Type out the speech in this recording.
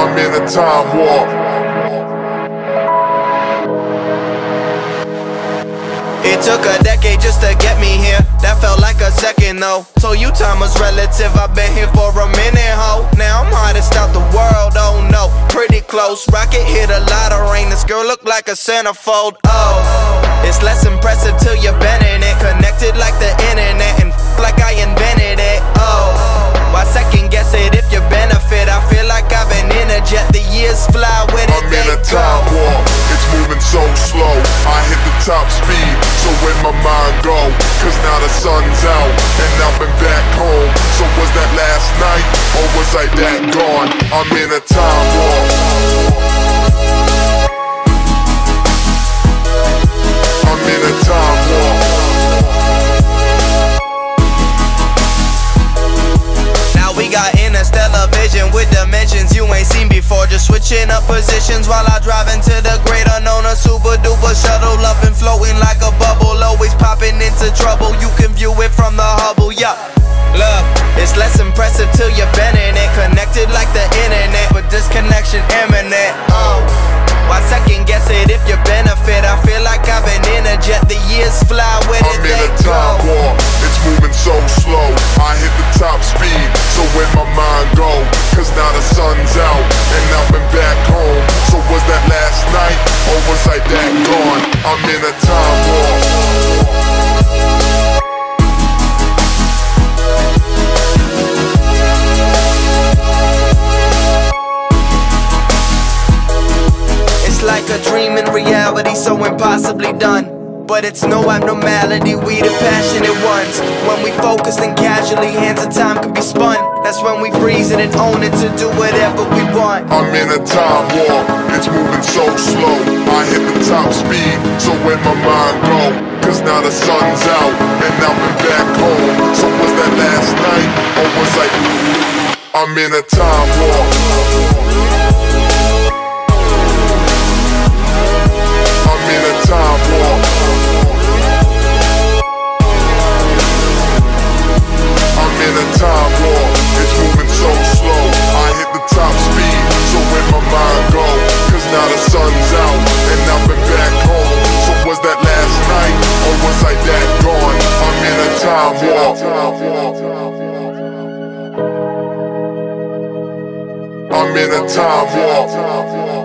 I'm in a time warp. It took a decade just to get me here. That felt like a second though. So you time was relative. I've been here for a minute, ho. Now I'm hottest out the world, oh no. Pretty close. Rocket hit a lot of rain. This girl look like a centerfold. Oh, it's less impressive till you're bending it. Connected like the internet and like I invented it. Oh, why second guess it if you benefit? I feel like I've been in a jet. The years fly with it. I'm in a time warp. It's moving so slow. I hit the top speed. So where my mind go? Cause now the sun's out and I've been back home. So was that last night or was I that gone? I'm in a time warp. I'm in a time warp. Now we got interstellar vision with dimensions you ain't seen before. Just switching up positions while I drive into the great unknown. A super duper shuttle up and floating like a bubble. Always popping into trouble. You can view it from the Hubble, yeah. Look, it's less impressive till you're bending it. Connected like the internet, but disconnection imminent. Why second guess it if you benefit? I feel like I've been in a jet. The years fly with it, I'm in they a go. time warp. It's moving so slow. I hit the top speed. So where my mind go? Cause now the sun's out and I've been back home. So was that last night or was I that gone? I'm in a time warp. It's like a dream in reality, so impossibly done. But it's no abnormality, we the passionate ones. When we focus and casually, hands of time can be spun. That's when we freeze it and own it to do whatever we want. I'm in a time warp. It's moving so slow. I hit the top speed. So where my mind go? Cause now the sun's out and I've been back home. So was that last night or was I? I'm in a time warp. I'm in a time warp. I'm in a time warp. It's moving so slow. I hit the top speed. So where my mind go? Cause now the sun's out and I've been back home. So was that last night or was I that gone? I'm in a time warp. I'm in a time warp.